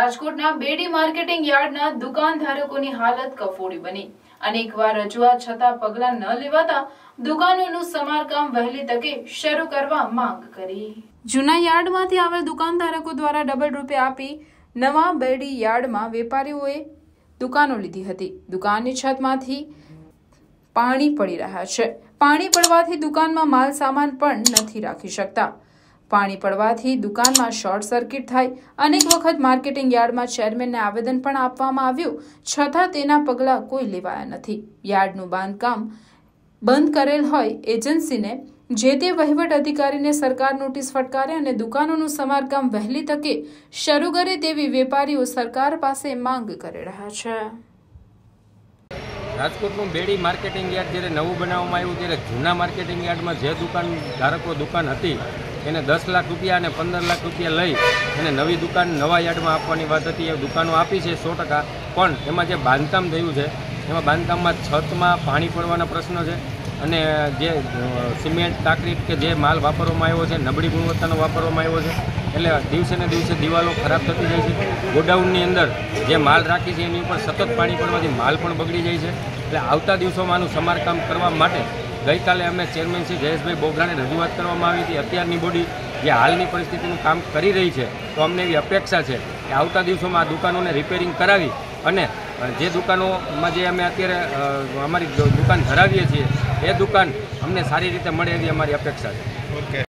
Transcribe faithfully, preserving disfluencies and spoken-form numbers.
રાજકોટના બેડી માર્કેટિંગ યાર્ડના દુકાનધારકોની હાલત કફોડી બની। અનેકવાર રજૂઆત છતાં પગલાં ન લેવાતા દુકાનોનું સમારકામ વહેલી તકે શરૂ કરવા માંગ કરી। જૂના યાર્ડમાંથી આવેલ દુકાનધારકો દ્વારા ડબલ રૂપિયા આપી નવા બેડી યાર્ડમાં વેપારીઓએ દુકાનો લીધી હતી। દુકાનની છતમાંથી પાણી પડી રહ્યા છે। પાણી પડવાથી દુકાનમાં માલ સામાન પણ નથી રાખી શકતા। પાણી પડવાથી દુકાનમાં શોર્ટ સર્કિટ થાય। અનેક વખત માર્કેટિંગ યાર્ડમાં ચેરમેનને આવેદન પણ આપવામાં આવ્યું, છતાં તેના પગલાં કોઈ લેવાયા નથી। યાર્ડનું બાંધકામ બંધ કરેલ હોય એજન્સીને જે તે વહીવટ અધિકારીને સરકાર નોટિસ ફટકારે અને દુકાનોનું સમારકામ વહેલી તકે શરૂ કરે તેવી વેપારીઓ સરકાર પાસે માંગ કરી રહ્યા છે। રાજકોટનું બેડી માર્કેટિંગ યાર્ડ જ્યારે નવું બનાવવામાં આવ્યું ત્યારે જૂના માર્કેટિંગ યાર્ડમાં જે દુકાન ધારકો દુકાન હતી એને દસ લાખ રૂપિયા અને પંદર લાખ રૂપિયા લઈ અને નવી દુકાન નવા યાર્ડમાં આપવાની વાત હતી। એ દુકાનો આપી છે સો ટકા, પણ એમાં જે બાંધકામ થયું છે એમાં બાંધકામમાં છતમાં પાણી પડવાના પ્રશ્નો છે અને જે સિમેન્ટ કાંકરીટ કે જે માલ વાપરવામાં આવ્યો છે નબળી ગુણવત્તાનો વાપરવામાં આવ્યો છે, એટલે દિવસે ને દિવસે દિવાલો ખરાબ થતી જાય છે। ગોડાઉનની અંદર જે માલ રાખી છે એની ઉપર સતત પાણી પડવાથી માલ પણ બગડી જાય છે। એટલે આવતા દિવસોમાં આનું સમારકામ કરવા માટે ગઈકાલે અમે ચેરમેન શ્રી જયેશભાઈ બોગરાને રજૂઆત કરવામાં આવી હતી। અત્યારની બોડી જે હાલની પરિસ્થિતિનું કામ કરી રહી છે, તો અમને એવી અપેક્ષા છે કે આવતા દિવસોમાં આ દુકાનોને રિપેરિંગ કરાવી અને જે દુકાનોમાં જે અમે અત્યારે અમારી દુકાન ધરાવીએ છીએ એ દુકાન અમને સારી રીતે મળે એવી અમારી અપેક્ષા છે। ઓકે।